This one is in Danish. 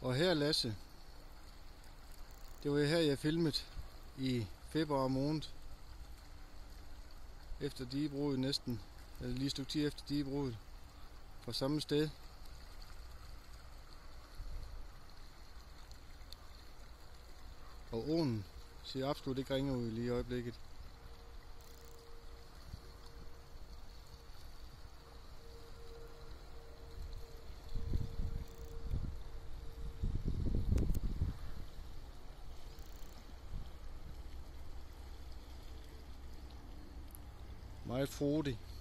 Og her, Lasse, det var her, jeg filmede i februar måned. Efter digebruddet næsten. Eller lige et stykke tid efter digebruddet. På samme sted. Og åen ser absolut ikke ringe ud lige i øjeblikket. Meget frodig.